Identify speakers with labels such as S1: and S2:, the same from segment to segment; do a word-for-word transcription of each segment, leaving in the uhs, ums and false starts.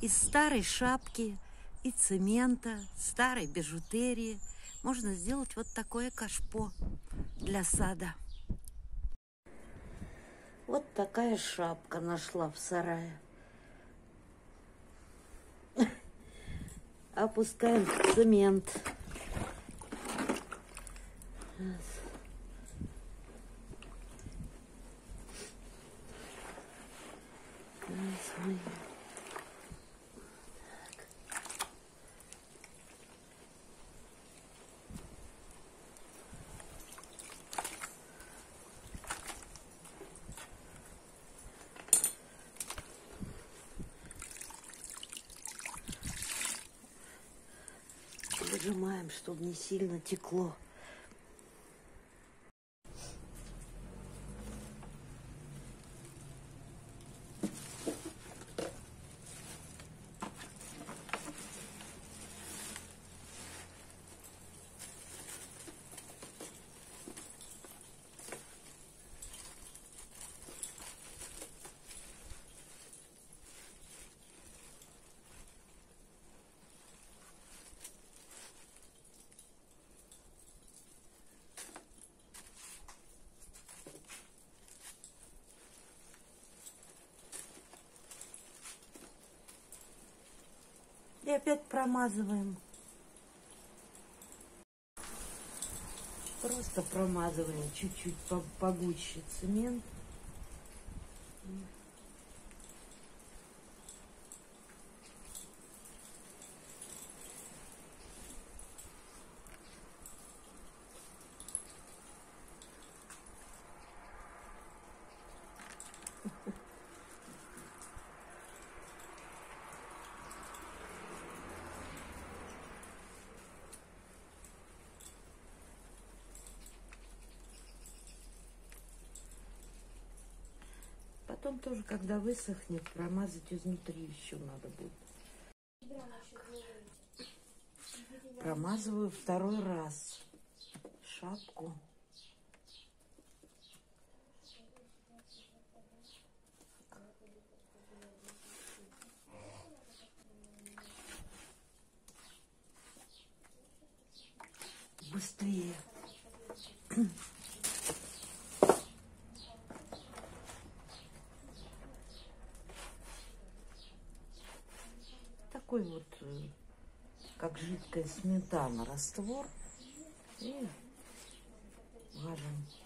S1: Из старой шапки и цемента, старой бижутерии можно сделать вот такое кашпо для сада. Вот такая шапка нашла в сарае. Опускаем в цемент. Выжимаем, чтобы не сильно текло. И опять промазываем. Просто промазываем чуть-чуть погуще цемент. Потом тоже, когда высохнет, промазать изнутри еще надо будет. Промазываю второй раз шапку. Быстрее. Такой вот, как жидкая сметана, раствор. И мажем.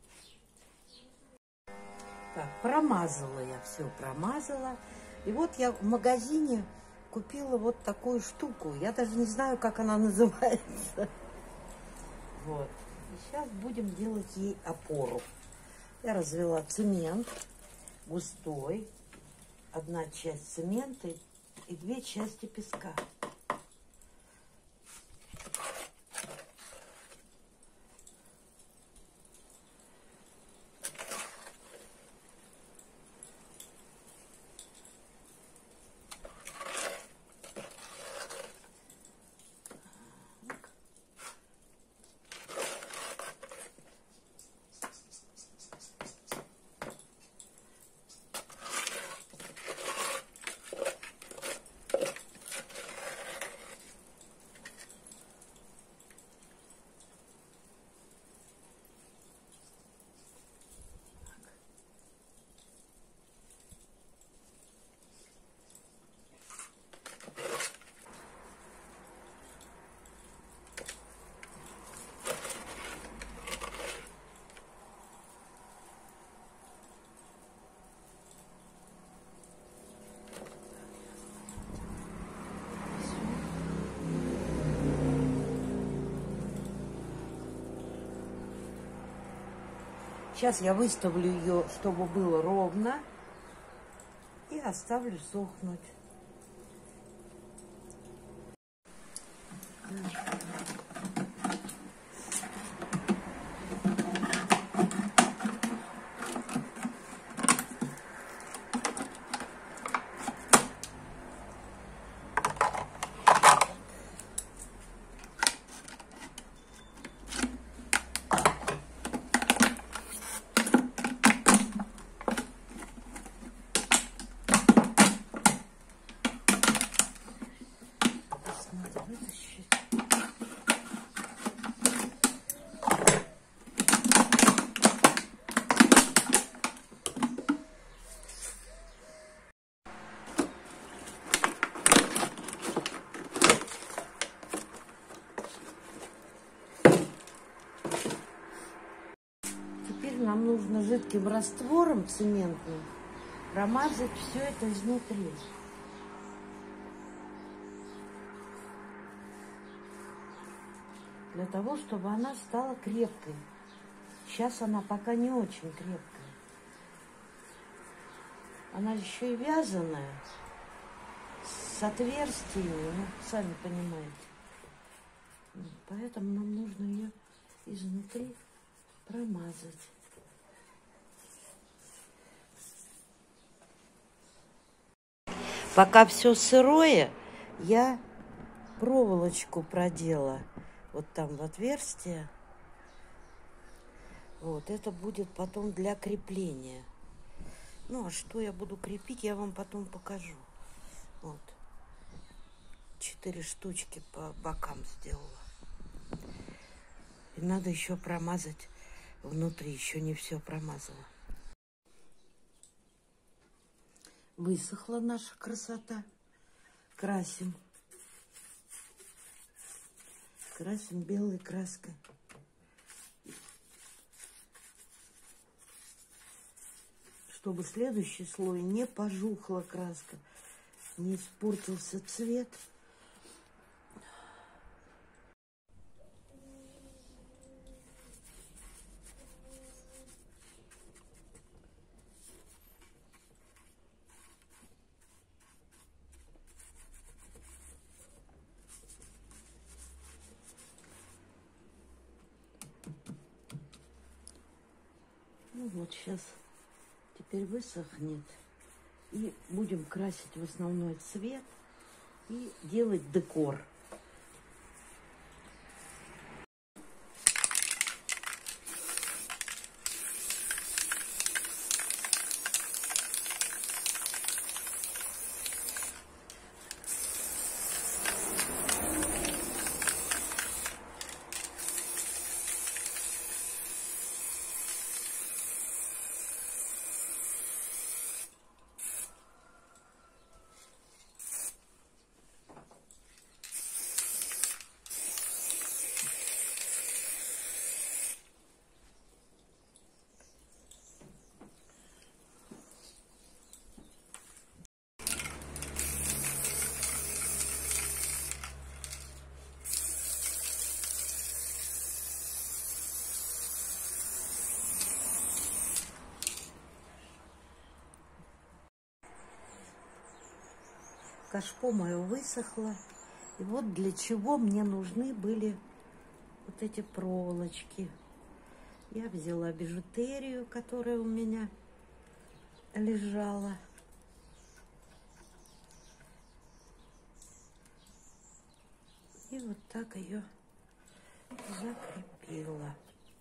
S1: Так, промазала я, все промазала. И вот я в магазине купила вот такую штуку. Я даже не знаю, как она называется. Вот. И сейчас будем делать ей опору. Я развела цемент густой. Одна часть цемента и две части песка. Сейчас я выставлю ее, чтобы было ровно, и оставлю сохнуть. нам нужно жидким раствором цементным промазать все это изнутри. Для того, чтобы она стала крепкой. Сейчас она пока не очень крепкая. Она еще и вязаная, с отверстиями, ну, сами понимаете. Поэтому нам нужно ее изнутри промазать. Пока все сырое, я проволочку продела вот там в отверстие. Вот, это будет потом для крепления. Ну, а что я буду крепить, я вам потом покажу. Вот. Четыре штучки по бокам сделала. И надо еще промазать внутри. Еще не все промазала. Высохла наша красота. Красим. Красим белой краской. Чтобы следующий слой не пожухла краска, не испортился цвет. Ну вот сейчас теперь высохнет. И будем красить в основной цвет и делать декор. Кашпо мое высохло. И вот для чего мне нужны были вот эти проволочки. Я взяла бижутерию, которая у меня лежала. И вот так ее закрепила.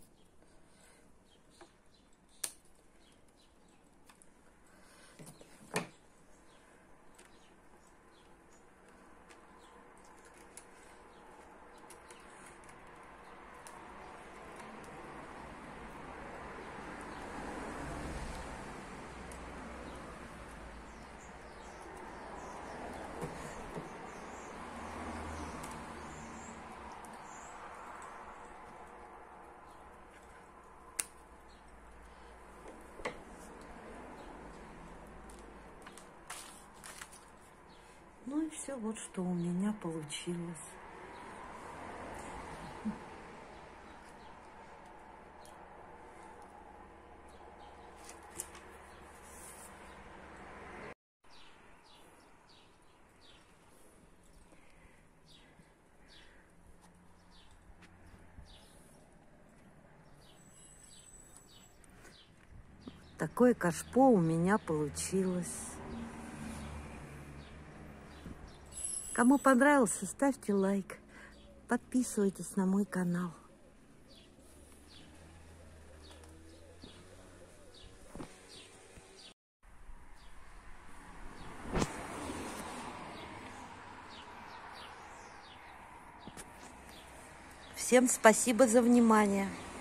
S1: Ну и все, вот что у меня получилось. Такое кашпо у меня получилось. Кому понравился, ставьте лайк, подписывайтесь на мой канал. Всем спасибо за внимание.